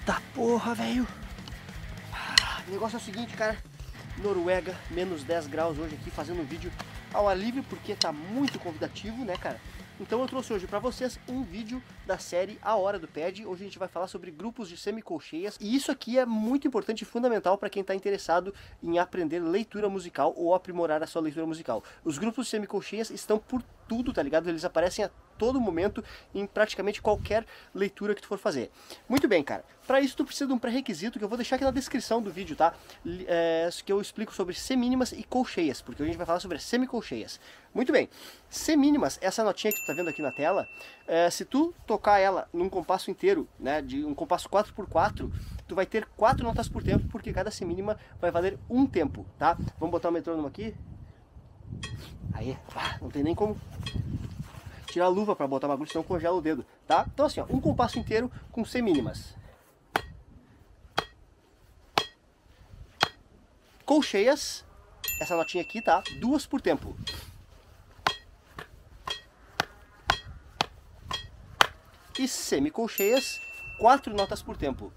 Eita porra, velho. O negócio é o seguinte, cara. Noruega, menos 10 graus hoje aqui, fazendo um vídeo ao ar livre, porque tá muito convidativo, né, cara? Então eu trouxe hoje pra vocês um vídeo da série A Hora do Pad. Hoje a gente vai falar sobre grupos de semicolcheias. E isso aqui é muito importante e fundamental para quem está interessado em aprender leitura musical ou aprimorar a sua leitura musical. Os grupos de semicolcheias estão por tudo, tá ligado? Eles aparecem a todo momento em praticamente qualquer leitura que tu for fazer. Muito bem, cara. Para isso tu precisa de um pré-requisito que eu vou deixar aqui na descrição do vídeo, tá? Que eu explico sobre semínimas e colcheias, porque hoje a gente vai falar sobre semicolcheias. Muito bem. Semínimas, essa notinha que tu tá vendo aqui na tela, se tu tocar ela num compasso inteiro, né, de um compasso 4x4, tu vai ter 4 notas por tempo, porque cada semínima vai valer um tempo, tá? Vamos botar o metrônomo aqui. Aí, não tem nem como tirar a luva para botar o bagulho, senão congela o dedo, tá? Então assim, ó, um compasso inteiro com semínimas. Colcheias, essa notinha aqui, tá? 2 por tempo. E semicolcheias, 4 notas por tempo.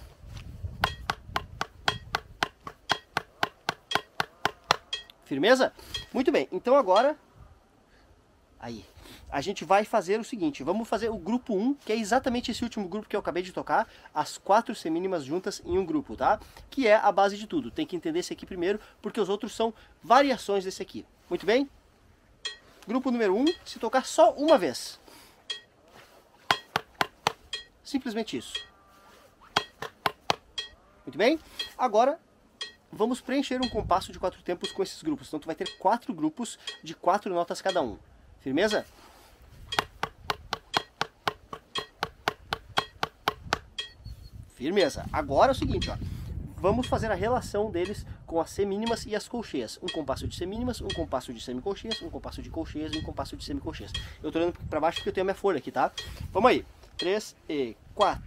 Firmeza? Muito bem, então agora, aí, a gente vai fazer o seguinte, vamos fazer o grupo 1, que é exatamente esse último grupo que eu acabei de tocar, as 4 semínimas juntas em um grupo, tá? Que é a base de tudo, tem que entender esse aqui primeiro, porque os outros são variações desse aqui. Muito bem? Grupo número 1, se tocar só uma vez. Simplesmente isso. Muito bem? Agora, vamos preencher um compasso de 4 tempos com esses grupos. Então tu vai ter 4 grupos de 4 notas cada um. Firmeza? Firmeza. Agora é o seguinte, ó. Vamos fazer a relação deles com as semínimas e as colcheias. Um compasso de semínimas, um compasso de semicolcheias, um compasso de colcheias e um compasso de semicolcheias. Eu tô olhando para baixo porque eu tenho a minha folha aqui, tá? Vamos aí. 3 e 4.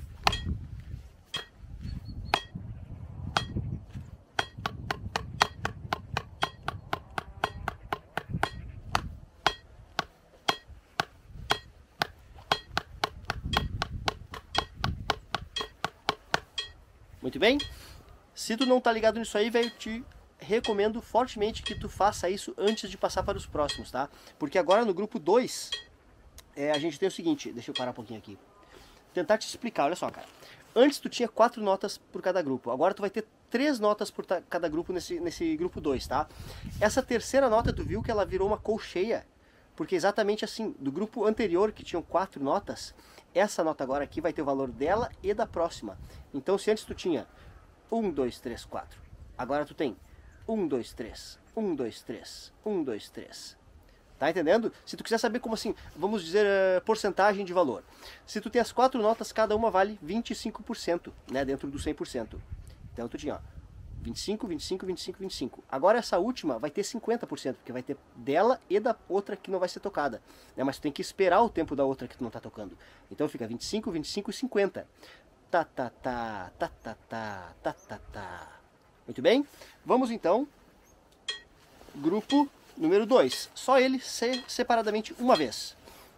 Muito bem? Se tu não tá ligado nisso aí, velho, te recomendo fortemente que tu faça isso antes de passar para os próximos, tá? Porque agora no grupo 2, a gente tem o seguinte, deixa eu parar um pouquinho aqui. Tentar te explicar, olha só, cara. Antes tu tinha 4 notas por cada grupo, agora tu vai ter 3 notas por cada grupo nesse grupo 2, tá? Essa terceira nota, tu viu que ela virou uma colcheia, porque exatamente assim, do grupo anterior, que tinham 4 notas, essa nota agora aqui vai ter o valor dela e da próxima. Então se antes tu tinha 1, 2, 3, 4, agora tu tem 1, 2, 3, 1, 2, 3, 1, 2, 3. Tá entendendo? Se tu quiser saber como assim, vamos dizer porcentagem de valor. Se tu tem as 4 notas, cada uma vale 25%, né, dentro do 100%. Então tu tinha, ó, 25, 25, 25, 25. Agora essa última vai ter 50%, porque vai ter dela e da outra que não vai ser tocada, né? Mas tu tem que esperar o tempo da outra que tu não tá tocando. Então fica 25, 25 e 50. Tá, tá, tá, tá, tá, tá, tá, tá, tá. Muito bem? Vamos então, grupo número 2. Só ele separadamente uma vez.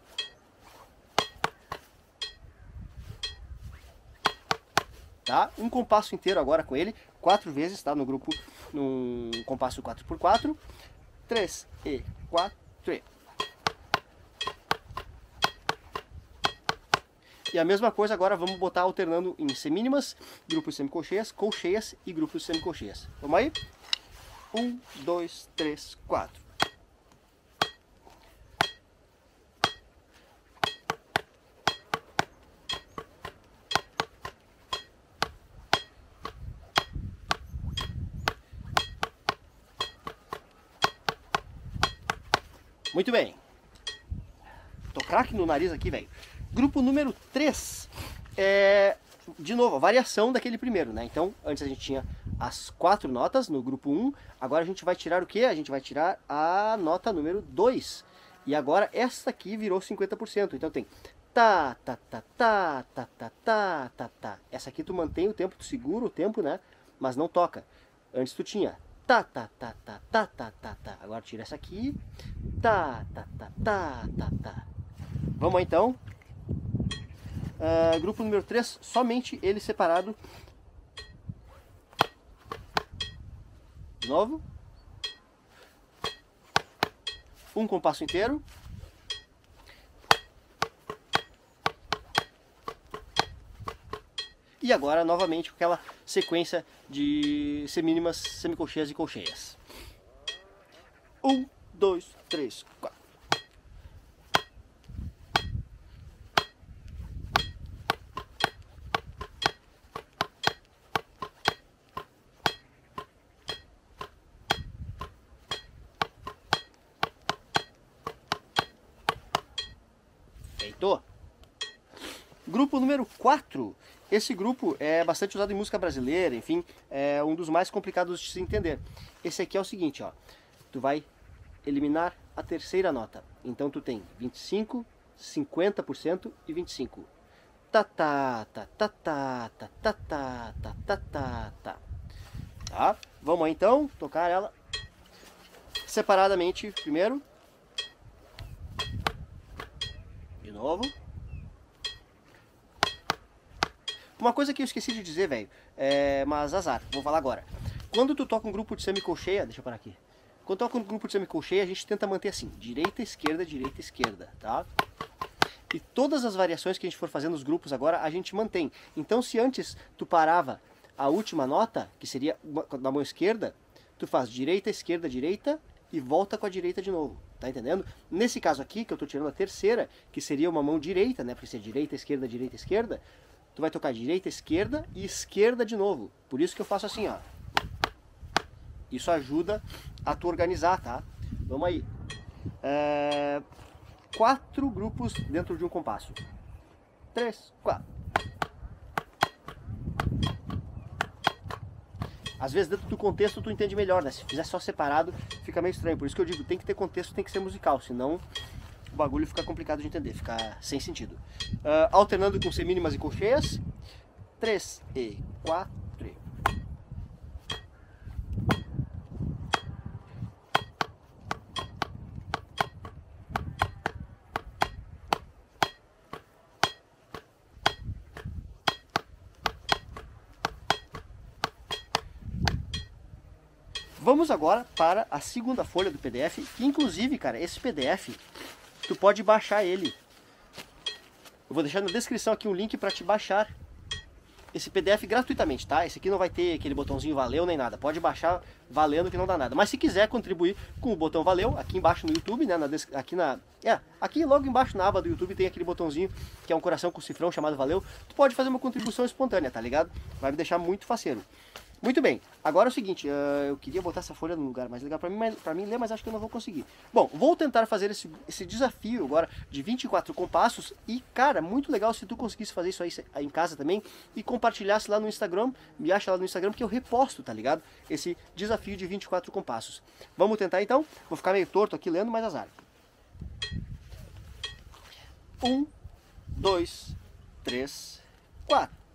Tá? Um compasso inteiro agora com ele, 4 vezes, tá? No grupo, num compasso 4x4. 3 e 4. E a mesma coisa agora vamos botar alternando em semínimas, grupos semicolcheias, colcheias e grupos semicolcheias. Vamos aí? 1, 2, 3, 4. Muito bem. Tô craque no nariz aqui, velho. Grupo número 3 de novo, a variação daquele primeiro, né? Então, antes a gente tinha as 4 notas no grupo 1, agora a gente vai tirar o quê? A gente vai tirar a nota número 2. E agora essa aqui virou 50%. Então tem tá, tá, tá, tá, tá, tá, tá, tá, tá. Essa aqui tu mantém o tempo, tu segura o tempo, né? Mas não toca. Antes tu tinha tá, tá, tá, tá, tá, tá, tá, tá. Agora tira essa aqui. Tá, tá, tá, tá, tá, tá. Vamos então. Grupo número 3, somente ele separado. De novo. Um compasso inteiro. E agora, novamente, com aquela sequência de semínimas, semicolcheias e colcheias. 1, 2, 3, 4. Feito. Grupo número 4. Esse grupo é bastante usado em música brasileira, enfim, é um dos mais complicados de se entender. Esse aqui é o seguinte, ó. Tu vai eliminar a terceira nota. Então tu tem 25, 50% e 25. Tá, tá, tá, tá, tá, tá, tá, tá, tá, tá, tá, tá. Tá? Vamos aí então tocar ela separadamente primeiro. De novo. Uma coisa que eu esqueci de dizer, velho, mas azar, vou falar agora. Quando tu toca um grupo de semicolcheia, deixa eu parar aqui. Quando toca um grupo de semicolcheia, a gente tenta manter assim, direita, esquerda, tá? E todas as variações que a gente for fazendo nos grupos agora, a gente mantém. Então, se antes tu parava a última nota, que seria na mão esquerda, tu faz direita, esquerda e volta com a direita de novo, tá entendendo? Nesse caso aqui, que eu tô tirando a terceira, que seria uma mão direita, né, porque seria direita, esquerda, tu vai tocar direita, esquerda e esquerda de novo. Por isso que eu faço assim, ó. Isso ajuda a tu organizar, tá? Vamos aí. 4 grupos dentro de um compasso. 3, 4. Às vezes dentro do contexto tu entende melhor, né? Se fizer só separado, fica meio estranho. Por isso que eu digo, tem que ter contexto, tem que ser musical, senão o bagulho fica complicado de entender, fica sem sentido. Alternando com semínimas e colcheias. 3 e 4. Vamos agora para a segunda folha do PDF, que inclusive, cara, esse PDF, tu pode baixar ele. Eu vou deixar na descrição aqui um link para te baixar esse PDF gratuitamente, tá? Esse aqui não vai ter aquele botãozinho valeu nem nada. Pode baixar valendo que não dá nada. Mas se quiser contribuir com o botão valeu, aqui embaixo no YouTube, né? Aqui logo embaixo na aba do YouTube tem aquele botãozinho que é um coração com cifrão chamado valeu. Tu pode fazer uma contribuição espontânea, tá ligado? Vai me deixar muito faceiro. Muito bem, agora é o seguinte, eu queria botar essa folha num lugar mais legal para mim ler, mas acho que eu não vou conseguir. Bom, vou tentar fazer esse desafio agora de 24 compassos e, cara, muito legal se tu conseguisse fazer isso aí em casa também e compartilhasse lá no Instagram, me acha lá no Instagram que eu reposto, tá ligado? Esse desafio de 24 compassos. Vamos tentar então? Vou ficar meio torto aqui lendo, mas azar. 1, 2, 3, 4.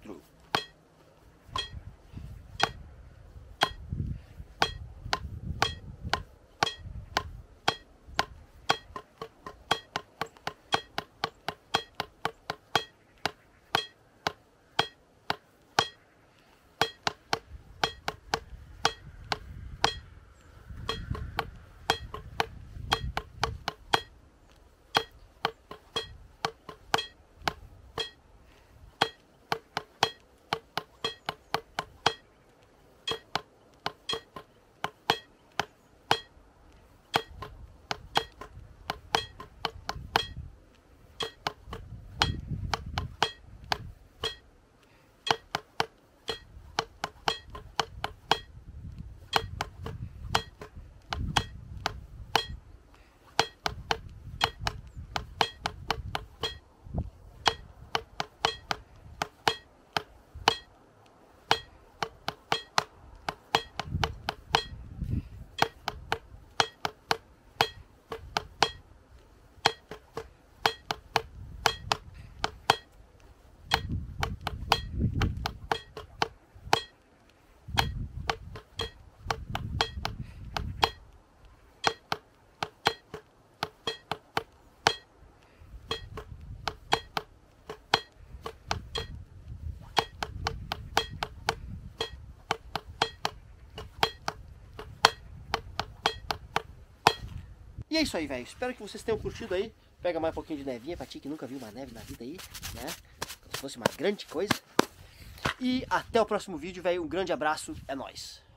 E é isso aí, velho. Espero que vocês tenham curtido aí. Pega mais um pouquinho de nevinha pra ti que nunca viu uma neve na vida aí, né? Como se fosse uma grande coisa. E até o próximo vídeo, velho. Um grande abraço. É nóis.